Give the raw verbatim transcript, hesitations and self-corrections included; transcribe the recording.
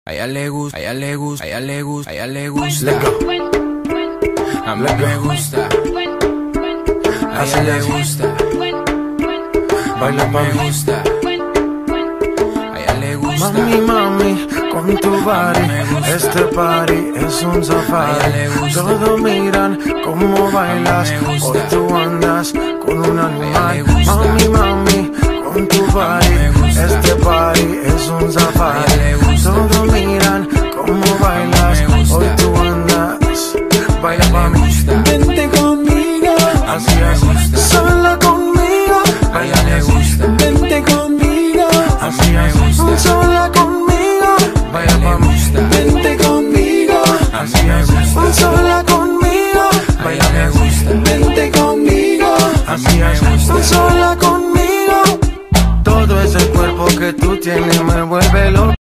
A ella le gusta, a ella le gusta, a ella le gusta, a ella le gusta. A mí me gusta. A ella le gusta. Baila me gusta. A ella le gusta. Mami, mami, con tu body, este party es un safari. Todos miran cómo bailas, hoy tú andas con un animal. Mami, mami, con tu body, este party es un safari. Todos miran cómo bailas, hoy tú andas. Baila mami, vente conmigo, así es, sola conmigo. A ella le gusta. Vente conmigo, así es, sola conmigo. baila mami, Vente conmigo, así es, sola conmigo. baila me gusta, Vente conmigo, así es, sola conmigo. todo ese cuerpo que tú tienes me vuelve loco.